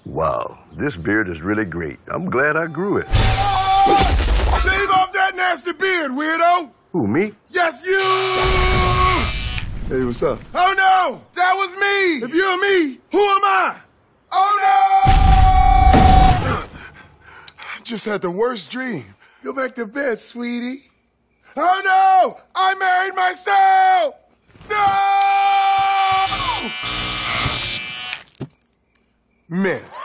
Wow, this beard is really great. I'm glad I grew it. Oh! Shave off that nasty beard, weirdo! Who, me? Yes, you! Hey, what's up? Oh, no! That was me! If you're me, who am I? Oh, no! I just had the worst dream. Go back to bed, sweetie. Oh, no! I married myself! No! Man.